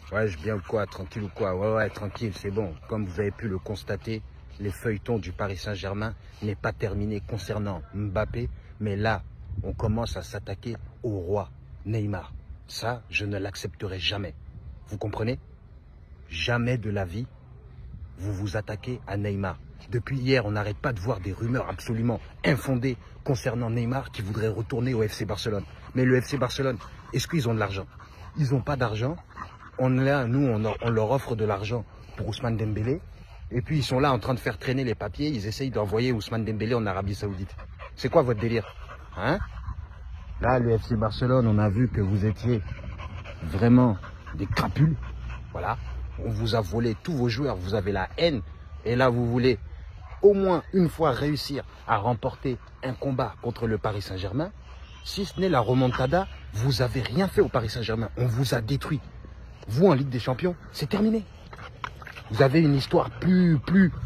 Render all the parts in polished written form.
Ouais, je viens ou quoi? Tranquille ou quoi? Ouais, tranquille, c'est bon. Comme vous avez pu le constater, les feuilletons du Paris Saint-Germain n'est pas terminé concernant Mbappé. Mais là, on commence à s'attaquer au roi Neymar. Ça, je ne l'accepterai jamais. Vous comprenez? Jamais de la vie, vous vous attaquez à Neymar. Depuis hier, on n'arrête pas de voir des rumeurs absolument infondées concernant Neymar qui voudrait retourner au FC Barcelone. Mais le FC Barcelone, est-ce qu'ils ont de l'argent? Ils n'ont pas d'argent. On leur offre de l'argent pour Ousmane Dembélé. Et puis, ils sont là en train de faire traîner les papiers. Ils essayent d'envoyer Ousmane Dembélé en Arabie Saoudite. C'est quoi votre délire? Hein? Là, le FC Barcelone, on a vu que vous étiez vraiment des crapules. Voilà. On vous a volé tous vos joueurs. Vous avez la haine. Et là, vous voulez au moins une fois réussir à remporter un combat contre le Paris Saint-Germain. Si ce n'est la remontada, vous n'avez rien fait au Paris Saint-Germain. On vous a détruit. Vous, en Ligue des Champions, c'est terminé. Vous avez une histoire plus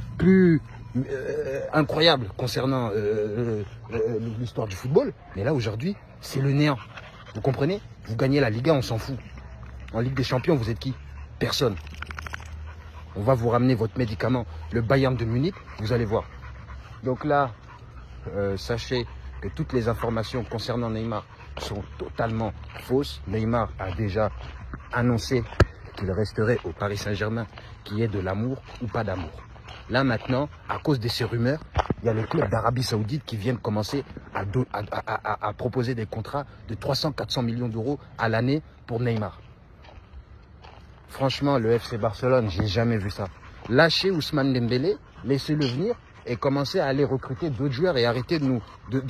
incroyable concernant l'histoire du football. Mais là, aujourd'hui, c'est le néant. Vous comprenez? Vous gagnez la Liga, on s'en fout. En Ligue des Champions, vous êtes qui? Personne. On va vous ramener votre médicament, le Bayern de Munich, vous allez voir. Donc là, sachez que toutes les informations concernant Neymar sont totalement fausses. Neymar a déjà annoncé qu'il resterait au Paris Saint-Germain, qu'il y ait de l'amour ou pas d'amour. Là maintenant, à cause de ces rumeurs, il y a les clubs d'Arabie Saoudite qui viennent commencer à proposer des contrats de 300-400 millions d'euros à l'année pour Neymar. Franchement, le FC Barcelone, j'ai jamais vu ça. Lâchez Ousmane Dembélé, laissez-le venir et commencez à aller recruter d'autres joueurs et arrêtez de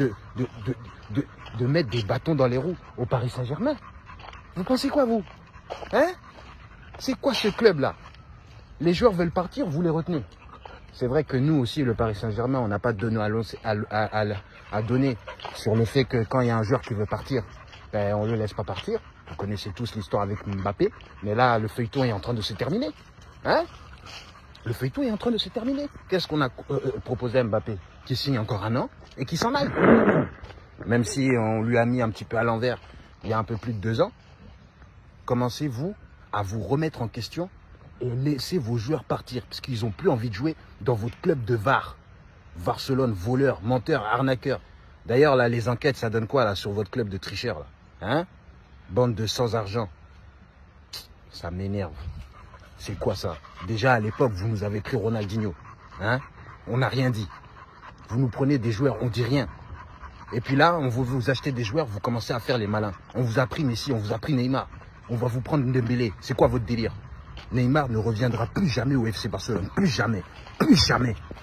mettre des bâtons dans les roues au Paris Saint-Germain. Vous pensez quoi, vous? Hein? C'est quoi ce club-là? Les joueurs veulent partir, vous les retenez. C'est vrai que nous aussi, le Paris Saint-Germain, on n'a pas de données à donner sur le fait que quand il y a un joueur qui veut partir, ben, on ne le laisse pas partir. Vous connaissez tous l'histoire avec Mbappé. Mais là, le feuilleton est en train de se terminer. Hein? Le feuilleton est en train de se terminer. Qu'est-ce qu'on a proposé à Mbappé? Qui signe encore un an et qui s'en aille. Même si on lui a mis un petit peu à l'envers il y a un peu plus de 2 ans. Commencez-vous à vous remettre en question et laissez vos joueurs partir. Parce qu'ils n'ont plus envie de jouer dans votre club de VAR. Barcelone, voleur, menteur, arnaqueur. D'ailleurs, là, les enquêtes, ça donne quoi là sur votre club de tricheurs là? Hein? Bande de sans argent. Ça m'énerve. C'est quoi ça? Déjà à l'époque, vous nous avez pris Ronaldinho. Hein? On n'a rien dit. Vous nous prenez des joueurs, on dit rien. Et puis là, on veut vous acheter des joueurs, vous commencez à faire les malins. On vous a pris Messi, on vous a pris Neymar. On va vous prendre Dembélé. C'est quoi votre délire? Neymar ne reviendra plus jamais au FC Barcelone. Plus jamais. Plus jamais.